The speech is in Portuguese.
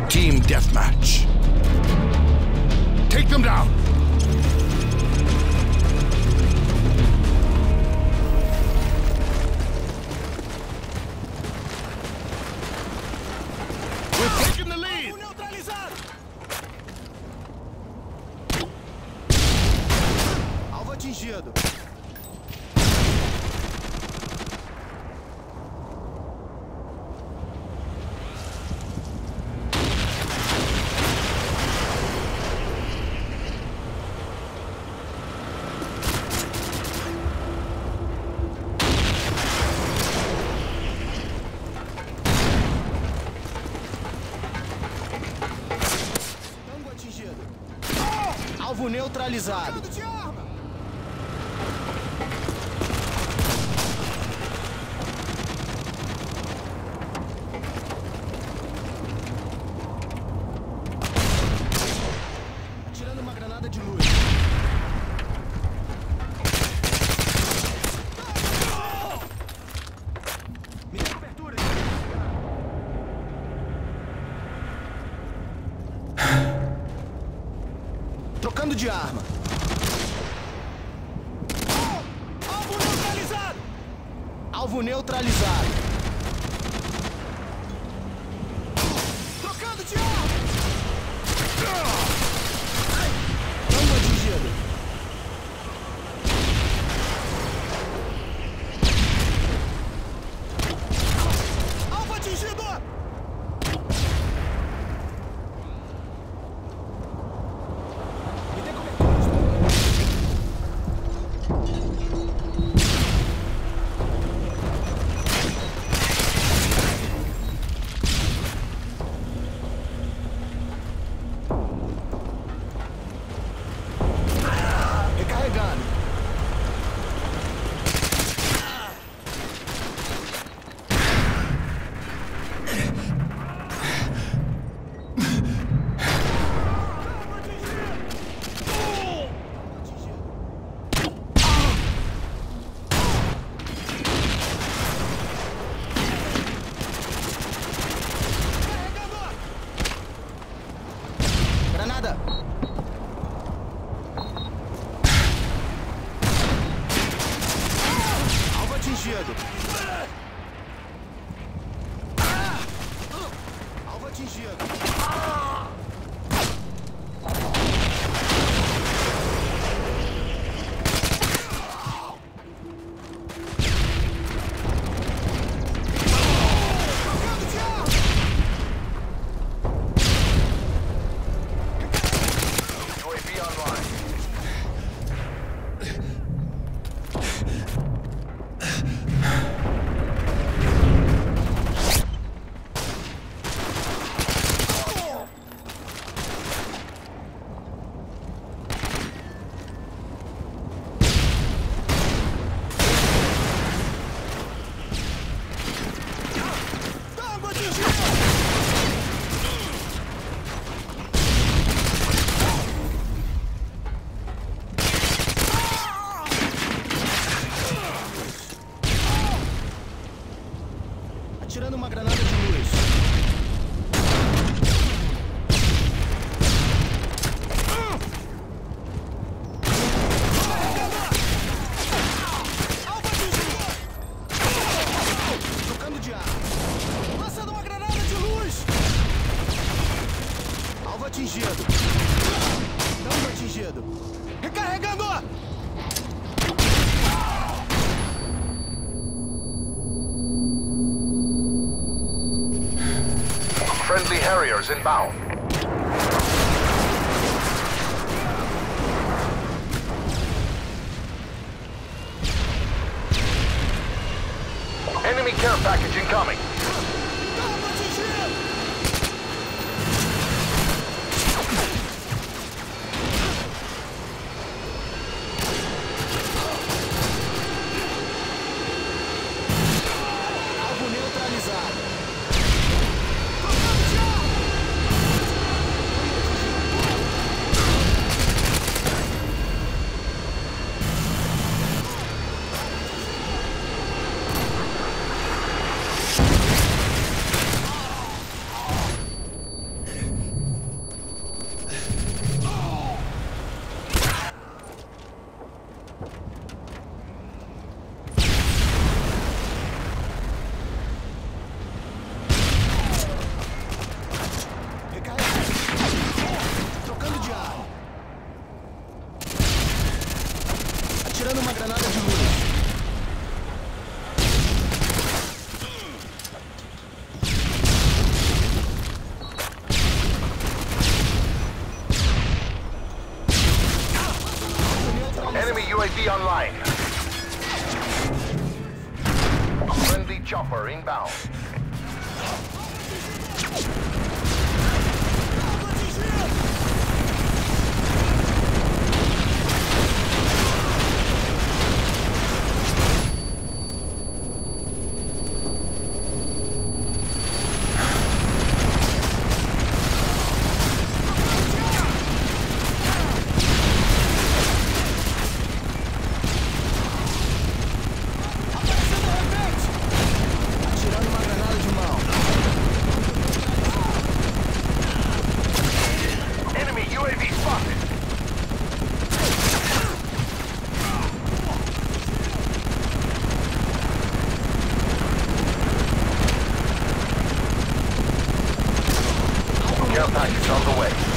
Team deathmatch. Take them down. We're taking the lead. Alvo atingido. Alvo neutralizado. Atirando uma granada de luz. Me dê cobertura. Trocando de arma. Alvo neutralizado. Alvo neutralizado. Trocando de arma. Alvo atingido. Alvo atingido. Granada! Alvo atingido! Alvo atingido! Atirando uma granada de luz. Trocando de arma. Lançando uma granada de luz. Alvo atingido. Alvo atingido. Recarregando! Friendly Harriers inbound. Enemy care package incoming. Alvo neutralizado. chopper inbound. Care package on the way.